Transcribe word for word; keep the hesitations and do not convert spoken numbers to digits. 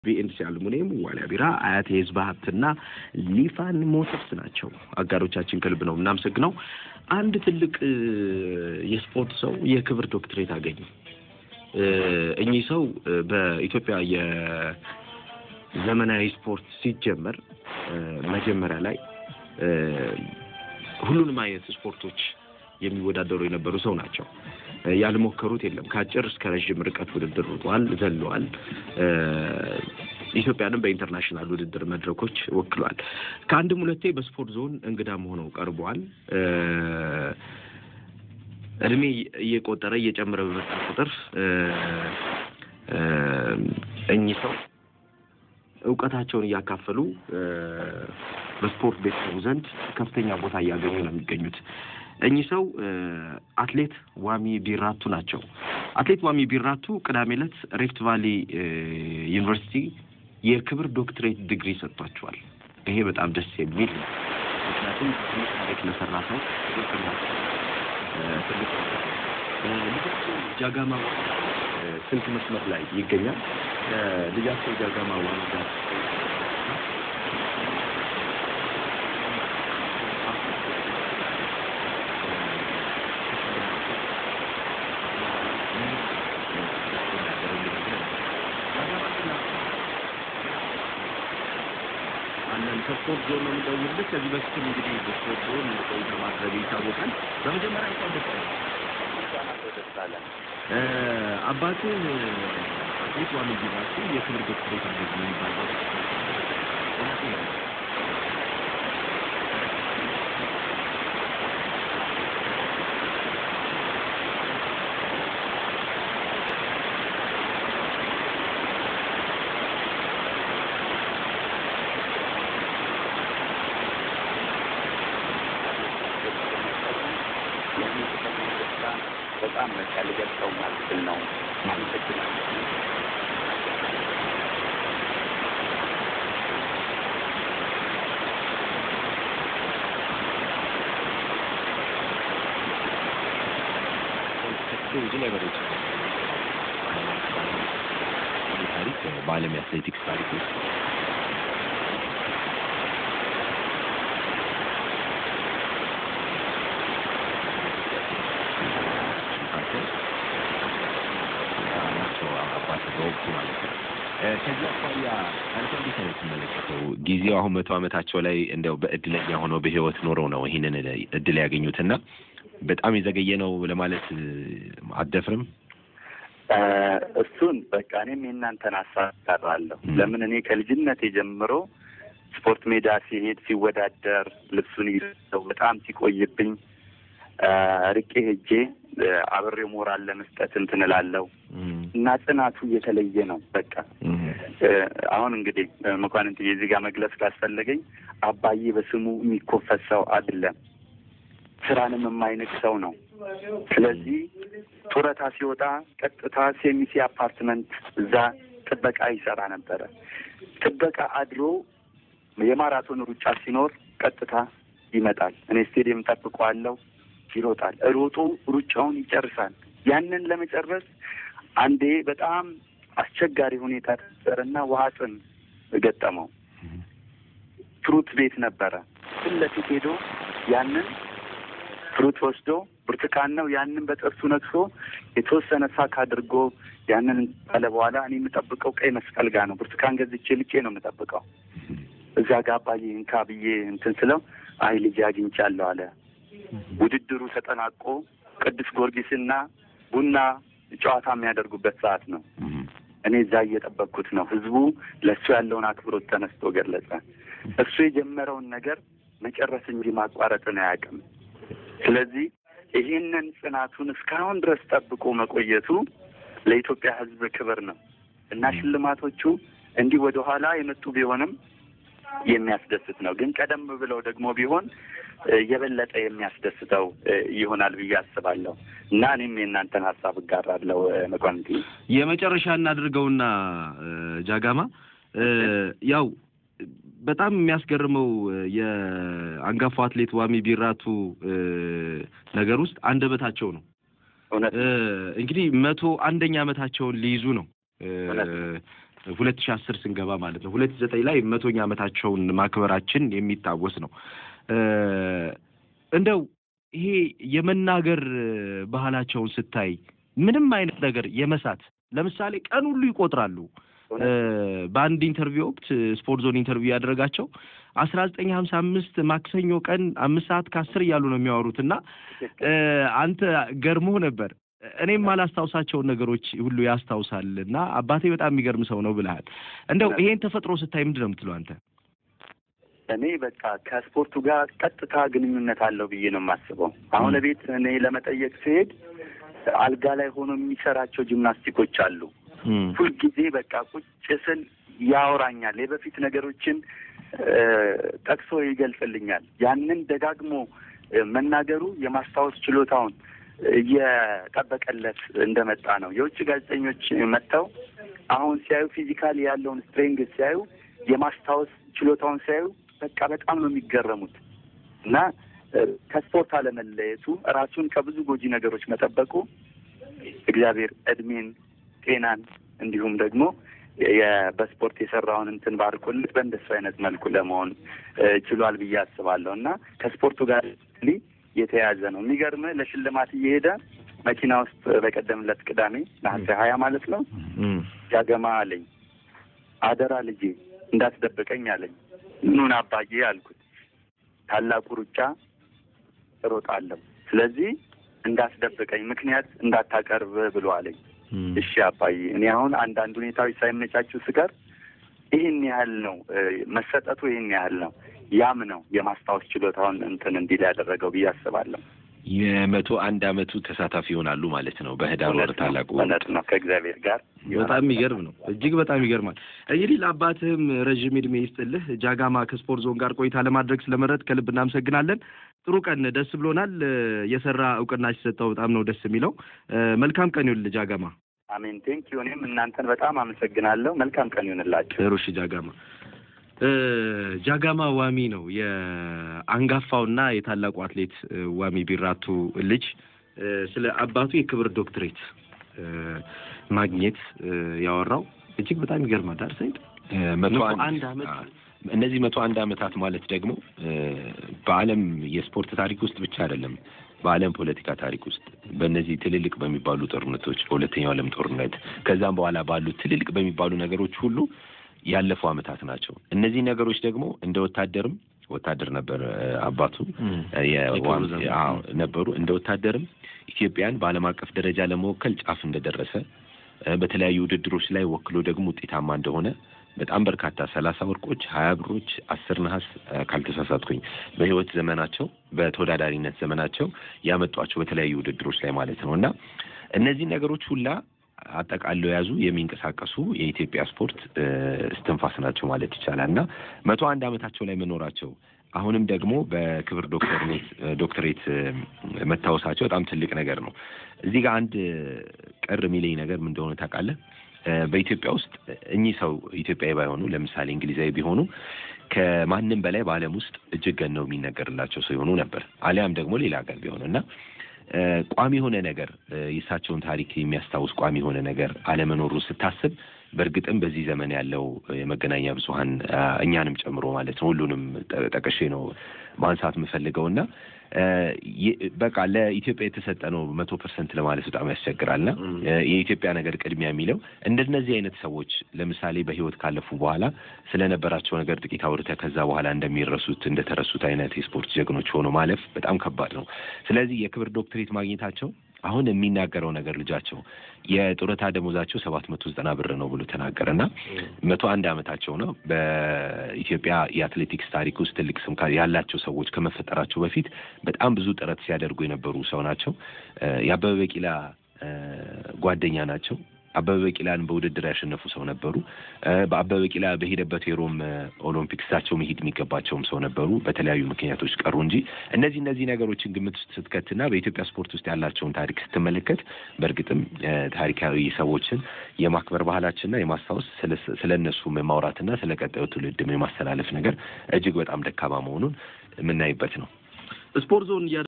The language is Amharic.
ቢኤንሲ አልሙኒየም ዋሊያ ቢራ አያት የህዝብ ሀብትና ሊፋን ሞተርስ ናቸው አጋሮቻችን ከልብ ነው እናመሰግነው አንድ ትልቅ የስፖርት ሰው የክብር ዶክትሬት አገኙ እኚህ ሰው በኢትዮጵያ የዘመናዊ ስፖርት ሲጀመር መጀመሪያ ላይ ሁሉንም አይነት ስፖርቶች የሚወዳደሩ የነበሩ ሰው ናቸው ያልሞከሩት የለም ካጭር እስከ ረጅም ርቀት ውድድር ሩጠዋል ዘለዋል ኢትዮጵያንም በኢንተርናሽናል ውድድር መድረኮች ወክሏል ከአንድም ሁለቴ በስፖርት ዞን እንግዳም ሆነው ቀርበዋል እድሜ እየቆጠረ እየጨመረ በመጣ ቁጥር እኚህ ሰው ዕውቀታቸውን ያካፈሉ በስፖርት ቤተሰቡ ዘንድ ከፍተኛ ቦታ ያገኙ ነው የሚገኙት እኚህ ሰው አትሌት ዋሚ ቢራቱ ናቸው አትሌት ዋሚ ቢራቱ ቅዳሜ ዕለት ሪፍት ቫሊ ዩኒቨርሲቲ የክብር ዶክትሬት ዲግሪ ሰጥቷቸዋል ይሄ በጣም ደስ የሚል ምክንያቱም ታሪክ ለሰራ ሰው ልጃቸው ጃጋማ ስልክ መስመር ላይ ይገኛል ልጃቸው ጃጋማ ዋሚ ጋር ስፖርት ዞን ነው እንደውልህ ከዚህ በፊት እንግዲህ በስፖርት ዞን ነው ማድረግ ይታወቃል በመጀመሪያ እንኳን ደስ አለ አባቱ አትሌት ዋሚ ቢራቱ የክብር ዶክትሬት አገኘ የሚባለው በጣም ለገልጸው ማለት ነው ማለት ነው እዚህ ላይ ወደ ታሪክ በዓለም አትሌቲክስ ታሪክ ውስጥ ከዚያ አኳያ አንተ እንዴት ነው የምትመለከተው ጊዜው አሁን መቶ ዓመታቸው ላይ እንደው በእድለኛ ሆነው በህይወት ኖረው ነው ይሄንን እድል ያገኙትና በጣም የዘገየ ነው ለማለት አደፍርም እሱን በቃ እኔም የእናንተን አሳታራለሁ ለምን እኔ ከልጅነቴ ጀምሮ ስፖርት ሜዳ ሲሄድ ሲወዳደር ልብሱን ይዘው በጣም ሲቆይብኝ ርቄ ሄጄ አብሬው ሞራል ለመስጠት እንትን እላለሁ እና ጽናቱ የተለየ ነው በቃ አሁን እንግዲህ መኳንንት የዚህ ጋር መግለጽ ካስፈለገኝ አባዬ በስሙ የሚኮፈስ ሰው አይደለም ስራንም የማይንቅ ሰው ነው ስለዚህ ጡረታ ሲወጣ ቀጥታ ሴሚሲ አፓርትመንት እዛ ጥበቃ ይሰራ ነበረ ጥበቃ አድሮ የማራቶን ሩጫ ሲኖር ቀጥታ ይመጣል እኔ ስቴዲየም ጠብቀዋለሁ ይሮጣል ሮጦ ሩጫውን ይጨርሳል ያንን ለመጨረስ አንዴ በጣም አስቸጋሪ ሁኔታ ተፈጠረና ዋጥን ገጠመው ፍሩት ቤት ነበረ ስለዚህ ሄዶ ያንን ፍሩት ወስዶ ብርቱካን ነው ያንን በጥርሱ ነክሶ የተወሰነ ሳክ አድርጎ ያንን ባለ በኋላ እኔ የምጠብቀው ቀይ መስቀል ጋር ነው ብርቱካን ገዝቼ ልቄ ነው የምጠብቀው እዛ ጋር አባዬ እንካ ብዬ እንትን ስለው አይ ልጅ አግኝቻለሁ አለ ውድድሩ ተጠናቆ ቅዱስ ጊዮርጊስና ቡና ጨዋታ የሚያደርጉበት ሰዓት ነው እኔ እዛ እየጠበቅኩት ነው ህዝቡ ለሱ ያለውን አክብሮት ተነስቶ ገለጸ እሱ የጀመረውን ነገር መጨረስ እንጂ ማቋረጥን አያውቅም ስለዚህ ይሄንን ጽናቱን እስካሁን ድረስ ጠብቆ መቆየቱ ለኢትዮጵያ ህዝብ ክብር ነው እና ሽልማቶቹ እንዲህ ወደ ኋላ የመጡ ቢሆንም የሚያስደስት ነው ግን ቀደም ብለው ደግሞ ቢሆን የበለጠ የሚያስደስተው ይሆናል ብዬ አስባለሁ እና እኔም የእናንተን ሐሳብ ጋራለሁ መቋንቲ የመጨረሻ እናድርገውና ጃጋማ ያው በጣም የሚያስገርመው የአንጋፋው አትሌት ዋሚ ቢራቱ ነገር ውስጥ አንደበታቸው ነው እንግዲህ መቶ አንደኛ ዓመታቸውን ሊይዙ ነው ሁለት ሺህ አስር ስንገባ ማለት ነው። ሁለት ሺህ ዘጠኝ ላይ መቶኛ ዓመታቸውን ማክበራችን የሚታወስ ነው። እንደው ይሄ የመናገር ባህላቸውን ስታይ ምንም አይነት ነገር የመሳት ለምሳሌ ቀን ሁሉ ይቆጥራሉ። በአንድ ኢንተርቪው ወቅት ስፖርት ዞን ኢንተርቪው ያደረጋቸው አስራ ዘጠኝ ሀምሳ አምስት ማክሰኞ ቀን አምስት ሰዓት ከአስር እያሉ ነው የሚያወሩትና አንተ ገርሞ ነበር። እኔም ማላስታውሳቸውን ነገሮች ሁሉ ያስታውሳልና አባቴ በጣም የሚገርም ሰው ነው ብለሃል። እንደው ይሄን ተፈጥሮ ስታይ ምንድን ነው የምትለው አንተ? እኔ በቃ ከስፖርቱ ጋር ቀጥታ ግንኙነት አለው ብዬ ነው የማስበው። አሁን ቤት እኔ ለመጠየቅ ሲሄድ አልጋ ላይ ሆኖ የሚሰራቸው ጂምናስቲኮች አሉ። ሁልጊዜ በቃ ቁጭ ስል ያወራኛል። የበፊት ነገሮችን ጠቅሶ ይገልጽልኛል። ያንን ደጋግሞ መናገሩ የማስታወስ ችሎታውን እየጠበቀለት እንደመጣ ነው። የውጭ ጋዜጠኞች መጥተው አሁን ሲያዩ ፊዚካሊ ያለውን ስትሬንግ ሲያዩ የማስታወስ ችሎታውን ሲያዩ በቃ በጣም ነው የሚገረሙት። እና ከስፖርት አለመለየቱ ራሱን ከብዙ ጎጂ ነገሮች መጠበቁ እግዚአብሔር እድሜን ጤናን እንዲሁም ደግሞ በስፖርት የሰራውን እንትን ባርኮልት በእንደሱ አይነት መልኩ ለመሆን ችሏል ብዬ አስባለሁ። እና ከስፖርቱ ጋር የተያያዘ ነው። የሚገርምህ ለሽልማት እየሄደ መኪና ውስጥ በቀደምለት ቅዳሜ ነሐሴ ሀያ ማለት ነው ጃገማ አለኝ። አደራ ልጄ እንዳትደብቀኝ አለኝ። ምኑን አባዬ አልኩት። ታላቁ ሩጫ እሮጣለሁ፣ ስለዚህ እንዳትደብቀኝ ምክንያት እንዳታቀርብ ብሎ አለኝ። እሺ አባዬ፣ እኔ አሁን አንዳንድ ሁኔታዎች ሳይመቻችሁ ስቀር ይህን ያህል ነው መሰጠቱ፣ ይህን ያህል ነው። ያም ነው የማስታወስ ችሎታውን እንትን እንዲል ያደረገው ብዬ አስባለሁ። የመቶ አንድ አመቱ ተሳታፊ ይሆናሉ ማለት ነው በህዳር ወር ታላቁ ወር ነው ከእግዚአብሔር ጋር። በጣም የሚገርም ነው፣ እጅግ በጣም ይገርማል። እንግዲህ ለአባትህም ረጅም ዕድሜ ይስጥልህ። ጃጋማ ከስፖርት ዞን ጋር ቆይታ ለማድረግ ስለመረጥ ከልብ እናመሰግናለን። ጥሩ ቀን፣ ደስ ብሎናል። የሰራ እውቅና ሲሰጠው በጣም ነው ደስ የሚለው። መልካም ቀን ይሁንልህ ጃጋማ። አሜን። ቴንኪው። እኔም እናንተን በጣም አመሰግናለሁ። መልካም ቀን ይሁንላችሁ። ጥሩ። እሺ ጃጋማ ጃጋማ ዋሚ ነው የአንጋፋውና የታላቁ አትሌት ዋሚ ቢራቱ ልጅ። ስለ አባቱ የክብር ዶክትሬት ማግኘት ያወራው እጅግ በጣም ይገርማል። ዳር ሰይድ መቶ አንድ አመት እነዚህ መቶ አንድ አመታት ማለት ደግሞ በዓለም የስፖርት ታሪክ ውስጥ ብቻ አይደለም፣ በዓለም ፖለቲካ ታሪክ ውስጥ በእነዚህ ትልልቅ በሚባሉ ጦርነቶች፣ በሁለተኛው ዓለም ጦርነት ከዛም በኋላ ባሉት ትልልቅ በሚባሉ ነገሮች ሁሉ ያለፉ አመታት ናቸው። እነዚህ ነገሮች ደግሞ እንደ ወታደርም ወታደር ነበር አባቱ የዋም ነበሩ። እንደ ወታደርም ኢትዮጵያን በዓለም አቀፍ ደረጃ ለመወከል ጫፍ እንደደረሰ በተለያዩ ውድድሮች ላይ ወክሎ ደግሞ ውጤታማ እንደሆነ በጣም በርካታ ሰላሳ ወርቆች፣ ሀያ ብሮች፣ አስር ነሐስ ካልተሳሳትኩኝ በህይወት ዘመናቸው በተወዳዳሪነት ዘመናቸው ያመጧቸው በተለያዩ ውድድሮች ላይ ማለት ነውና እነዚህ ነገሮች ሁላ አጠቃለው ያዙ የሚንቀሳቀሱ የኢትዮጵያ ስፖርት እስትንፋስ ናቸው ማለት ይቻላልና መቶ አንድ አመታቸው ላይ መኖራቸው አሁንም ደግሞ በክብር ዶክተርኔት ዶክተሬት መታወሳቸው በጣም ትልቅ ነገር ነው። እዚህ ጋር አንድ ቀር የሚለኝ ነገር ምን እንደሆነ ታውቃለህ? በኢትዮጵያ ውስጥ እኚህ ሰው ኢትዮጵያዊ ባይሆኑ ለምሳሌ እንግሊዛዊ ቢሆኑ ከማንም በላይ በዓለም ውስጥ እጅግ ገነው የሚነገርላቸው ሰው ይሆኑ ነበር። አሊያም ደግሞ ሌላ ሀገር ቢሆንና ቋሚ የሆነ ነገር የእሳቸውን ታሪክ የሚያስታውስ ቋሚ የሆነ ነገር አለመኖሩ ስታስብ በእርግጥም በዚህ ዘመን ያለው የመገናኛ ብዙሃን እኛንም ጨምሮ ማለት ነው ሁሉንም ጠቅሼ ነው ማንሳት የምፈልገውና በቃ ለኢትዮጵያ የተሰጠ ነው መቶ ፐርሰንት ለማለት በጣም ያስቸግራልና የኢትዮጵያ ነገር ቅድሚያ የሚለው እንደነዚህ አይነት ሰዎች ለምሳሌ በህይወት ካለፉ በኋላ ስለነበራቸው ነገር ጥቂት አውርተህ ከዛ በኋላ እንደሚረሱት እንደተረሱት አይነት የስፖርት ጀግኖች ሆኖ ማለፍ በጣም ከባድ ነው። ስለዚህ የክብር ዶክትሬት ማግኘታቸው አሁን የሚናገረው ነገር ልጃቸው የጡረታ ደሞዛቸው ሰባት መቶ ዘጠና ብር ነው ብሎ ተናገረና መቶ አንድ አመታቸው ነው። በኢትዮጵያ የአትሌቲክስ ታሪክ ውስጥ ትልቅ ስም ያላቸው ሰዎች ከመፈጠራቸው በፊት በጣም ብዙ ጥረት ሲያደርጉ የነበሩ ሰው ናቸው። የአበበ ቢቂላ ጓደኛ ናቸው። አበበ ቢቂላን በውድድር ያሸነፉ ሰው ነበሩ። በአበበ ቢቂላ በሄደበት የሮም ኦሎምፒክስ እሳቸው መሄድ የሚገባቸውም ሰው ነበሩ። በተለያዩ ምክንያቶች ቀሩ እንጂ እነዚህ እነዚህ ነገሮችን ግምት ውስጥ ስትከትና በኢትዮጵያ ስፖርት ውስጥ ያላቸውን ታሪክ ስትመለከት በእርግጥም ታሪካዊ ሰዎችን የማክበር ባህላችንና የማስታወስ ስለነሱ ማውራትና ስለ ቀጣዩ ትውልድ የማስተላለፍ ነገር እጅግ በጣም ደካማ መሆኑን የምናይበት ነው። ስፖርት ዞን